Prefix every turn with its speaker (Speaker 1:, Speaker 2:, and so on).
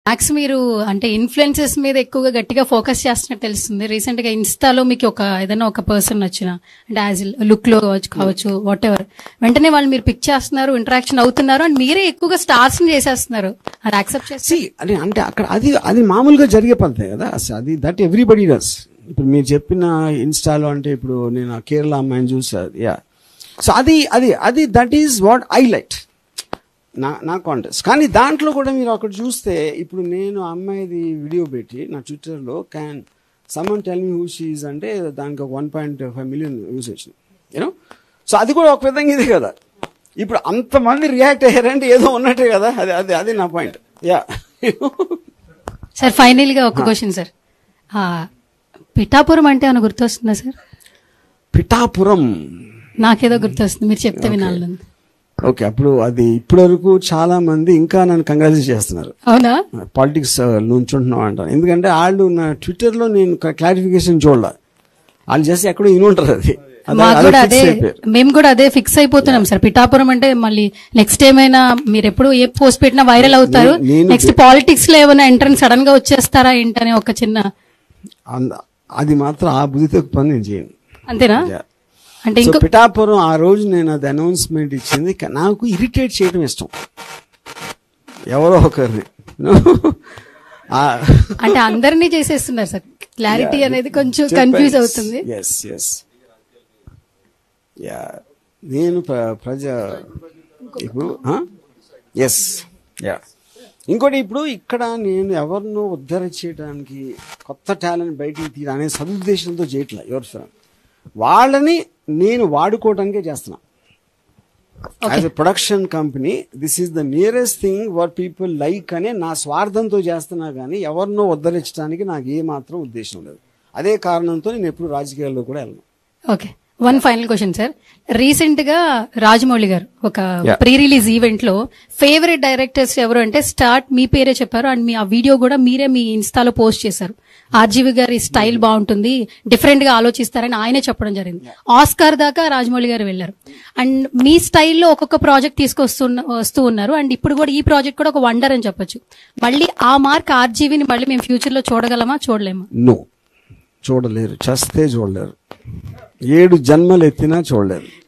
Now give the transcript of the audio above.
Speaker 1: Max మీరు అంటే influences మీద ఎక్కువగా గట్టిగా ఫోకస్ చేస్తున్నట్టు తెలుస్తుంది. రీసెంట్ గా ఇన్స్టాలో మీకు ఏదైనా ఒక పర్సన్ నచ్చిన అంటే యాజ్ లుక్ లో కావచ్చు వాట్ ఎవర్, వెంటనే వాళ్ళు మీరు పిక్ చేస్తున్నారు, ఇంటరాక్షన్ అవుతున్నారు అండ్ మీరే ఎక్కువగా స్టార్స్ ని చేసేస్తున్నారు. అది యాక్సెప్ట్ చేసి
Speaker 2: అంటే అక్కడ అది మామూలుగా జరిగే పద్ధతి కదా. అది దట్ ఎవ్రీబడి డస్. ఇప్పుడు మీరు చెప్పిన ఇన్స్టాలో అంటే ఇప్పుడు నేను కేరళ అమ్మాయిని చూసాను. యా, సో అది that is what I like నా కాంటెస్ట్. కానీ దాంట్లో కూడా మీరు అక్కడ చూస్తే ఇప్పుడు నేను అమ్మాయిది వీడియో పెట్టి నా ట్విట్టర్లో can somebody tell me who she is అంటే దానికి 1.5 మిలియన్ వ్యూస్ వచ్చినాయి, యూనో. సో అది కూడా ఒక విధంగా ఇది కదా. ఇప్పుడు అంతమంది రియాక్ట్ అయ్యారంటే ఏదో ఉన్నట్టే కదా. అది నా పాయింట్. యా
Speaker 1: సార్, ఫైనల్ గా ఒక క్వశ్చన్ సార్. పిఠాపురం అంటే ఏమైనా గుర్తొస్తుందా సార్?
Speaker 2: పిఠాపురం
Speaker 1: నాకేదో గుర్తొస్తుంది, మీరు చెప్తే వినాలి.
Speaker 2: ఓకే, అప్పుడు అది ఇప్పటి వరకు చాలా మంది ఇంకా నన్ను కంగ్రాచులేట్ చేస్తున్నారు.
Speaker 1: అవునా?
Speaker 2: పాలిటిక్స్ నుంచుంటున్నాం అంటారు. ఎందుకంటే వాళ్ళు నా ట్విట్టర్ లో నేను క్లారిఫికేషన్ చూడాల, వాళ్ళు చేస్తే ఎక్కడో ఇనుంటారు.
Speaker 1: మేము కూడా అదే ఫిక్స్ అయిపోతున్నాం సార్. పిఠాపురం అంటే మళ్ళీ నెక్స్ట్ ఏమైనా మీరు ఎప్పుడు ఏ పోస్ట్ పెట్టినా వైరల్ అవుతారు, నెక్స్ట్ పాలిటిక్స్ లో ఏమైనా ఎంట్రన్స్ సడన్ గా వచ్చేస్తారా ఏంటనే ఒక చిన్న
Speaker 2: అది మాత్రం ఆ బుద్ధితో పని నేను చేయను.
Speaker 1: అంతేనా?
Speaker 2: అంటే పిఠాపురం ఆ రోజు నేను అది అనౌన్స్మెంట్ ఇచ్చింది. నాకు ఇరిటేట్ చేయడం ఇష్టం, ఎవరో ఒకరిని.
Speaker 1: అంటే అందరినీ చేసేస్తున్నారు సార్. క్లారిటీ అనేది కొంచెం కన్ఫ్యూజ్ అవుతుంది.
Speaker 2: నేను ఇప్పుడు ఇంకోటి, ఇప్పుడు ఇక్కడ నేను ఎవరినో ఉద్ధరించడానికి కొత్త టాలెంట్ బయటికి తీయడం అనే సదుద్దేశంతో చేయట్లా. ఎవరు సార్ వాళ్ళని నేను వాడుకోవడానికే చేస్తున్నా. As a production company this is the nearest thing where people like అనే నా స్వార్థంతో చేస్తున్నా, కానీ ఎవరినో ఉద్ధరించడానికి నాకు ఏ మాత్రం ఉద్దేశం లేదు. అదే కారణంతో నేను ఎప్పుడు రాజకీయాల్లో కూడా వెళ్ళను.
Speaker 1: Okay, one final question sir. Recent గా రాజమౌళి గారు ఒక ప్రీ రిలీజ్ ఈవెంట్ లో ఫేవరెట్ డైరెక్టర్స్ ఎవరు అంటే స్టార్ట్ మీ పేరే చెప్పారు అండ్ మీ ఆ వీడియో కూడా మీరే మీ ఇన్స్టాలో పోస్ట్ చేశారు. ఆర్జీవి గారి స్టైల్ బాగుంటుంది, డిఫరెంట్ గా ఆలోచిస్తారని ఆయనే చెప్పడం జరిగింది. ఆస్కార్ దాకా రాజమౌళి గారు వెళ్లారు అండ్ మీ స్టైల్లో ఒక్కొక్క ప్రాజెక్ట్ వస్తూ ఉన్నారు అండ్ ఇప్పుడు కూడా ఈ ప్రాజెక్ట్ కూడా ఒక వండర్ అని చెప్పొచ్చు. మళ్ళీ ఆ మార్క్ ఆర్జీవిని మళ్ళీ మేము ఫ్యూచర్ లో చూడగలమా, చూడలేమా?
Speaker 2: నో, చూడలేరు, చస్తే చూడలేరు, 7 జన్మలు ఎత్తినా చూడలేరు.